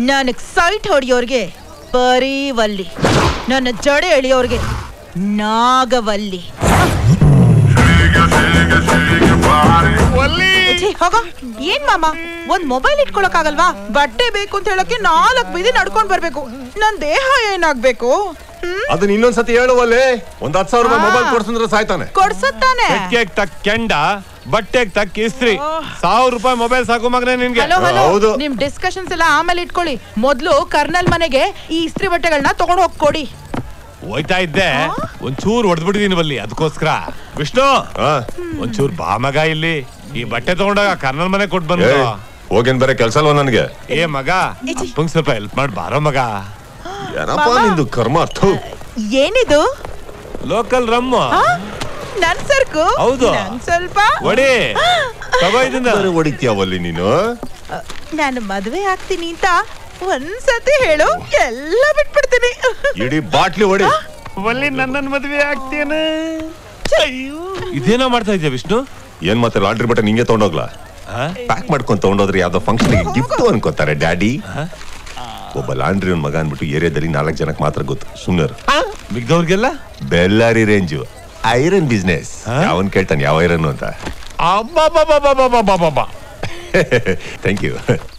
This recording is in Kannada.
ನನಗೆ ಸೈಟ್ ಹೊಡಿಯೋರ್ಗೆ ಪರಿವಲ್ಲಿ, ನನ್ನ ಜಡೆ ಎಳಿಯೋರ್ಗೆ ನಾಗವಲ್ಲಿ. ಹೋಗೋ. ಏನ್ ಮಾಮ, ಒಂದ್ ಮೊಬೈಲ್ ಇಟ್ಕೊಳಕ್ಕಾಗಲ್ವಾ? ಬಟ್ಟೆ ಬೇಕು ಅಂತ ಹೇಳಕ್ಕೆ 4 ಬೀದಿ ನಡ್ಕೊಂಡ್ ಬರ್ಬೇಕು. ನನ್ ದೇಹ ಏನಾಗ್ಬೇಕು? ಅದನ್ನ ಇನ್ನೊಂದ್ಸತಿ ಹೇಳುವಲ್ಲೇ. 10,000 ರೂಪಾಯಿ ಮೊಬೈಲ್ ಕೊಡ್ಸಂದ್ರೆ ಸಾಯ್ತಾನೆ. ಕೊಡ್ಸತ್ತಾನೆ. ತಕ್ಕ ಕೆಂಡ, ಬಟ್ಟೆಗೆ ತಕ್ಕ ಇಸ್ತ್ರಿ, 1000 ರೂಪಾಯಿ ಮೊಬೈಲ್ ಸಾಕು ಮಗನೇ ನಿನ್ಗೆ. ಹೌದು. ನಿಮ್ ಡಿಸ್ಕಷನ್ಸ್ ಎಲ್ಲ ಆಮೇಲೆ ಇಟ್ಕೊಳ್ಳಿ. ಮೊದ್ಲು ಕರ್ನಲ್ ಮನೆಗೆ ಈ ಇಸ್ತ್ರಿ ಬಟ್ಟೆಗಳನ್ನ ತಗೊಂಡ್ ಹೋಗಿ ಕೊಡಿ. ಹೋಯ್ತಾ ಇದ್ದೆ, ಒಂಚೂರು ಹೊಡೆದ್ಬಿಟ್ಟಿದೀನಿ ಬಲ್ಲಿ, ಅದಕ್ಕೋಸ್ಕರ. ವಿಷ್ಣು, ಒಂಚೂರು ಬಾ ಮಗ ಇಲ್ಲಿ. ಈ ಬಟ್ಟೆ ತಗೊಂಡಾಗ ಕರ್ನಲ್ ಮನೆ ಕೊಟ್ಟು ಬಂದು ಹೋಗೇನ್ ಬೇರೆ ಕೆಲ್ಸ ಅಲ್ವಾ ನನ್ಗೆ? ಏ ಮಗ, ಅಪ್ಪಂಗ್ ಸ್ವಲ್ಪ ಹೆಲ್ಪ್ ಮಾಡಿ ಬಾರೋ ಮಗ. ಏನಪ್ಪ ನಿಂದು ಕರ್ಮ. ಏನಿದು? Local rum. ನನ್ ಸರ್ಕು. ಹೌದು. ಸ್ವಲ್ಪ ಹೊಡಿ, ತಗೋ ಇದನ್ನ. ಹೊಡಿತೀಯವಲ್ಲಿ ನೀನು? ನಾನು ಮದ್ವೆ ಆಗ್ತೀನಿ ಅಂತ ಒಂದ್ಸತಿ ಹೇಳು, ಎಲ್ಲ ಬಿಟ್ಬಿಡ್ತೀನಿ. ಇಡೀ ಬಾಟ್ಲಿ ಹೊಡಿ. ಒಲ್ಲಿ ನನ್ನನ್ ಮದ್ವೆ ಆಗ್ತೇನೆ. ಇದೇನೋ ಮಾಡ್ತಾ ಇದ್ಯಾ ವಿಷ್ಣು? ಏನ್ ಮತ್ತೆ ಲಾಂಡ್ರಿ ಬಟ್ಟೆ ನಿಂಗೆ ತಗೊಂಡೋಗ್ಲಾ? ಪ್ಯಾಕ್ ಮಾಡ್ಕೊಂಡ್ ತಗೊಂಡೋದ್ರೆ ಯಾವ್ದೋ ಫಂಕ್ಷನ್ ಗಿಫ್ಟ್ ಅನ್ಕೋತಾರೆ ಡ್ಯಾಡಿ. ಒಬ್ಬ ಲಾಂಡ್ರಿ ಮಗ ಅನ್ಬಿಟ್ಟು ಏರಿಯಾದಲ್ಲಿ 4 ಜನಕ್ಕೆ ಮಾತ್ರ ಗೊತ್ತು. ಸುಮ್ಮನೆ ಮಿಗ್ದವ್ರಿಗೆಲ್ಲ ಬೆಲ್ಲಾರಿ ರೇಂಜು ಐರನ್ ಬಿಸ್ನೆಸ್. ಅವನ್ ಕೇಳ್ತಾನೆ ಯಾವ ಐರನ್ ಅಂತ. ಅಬ್ಬಾ. Thank you.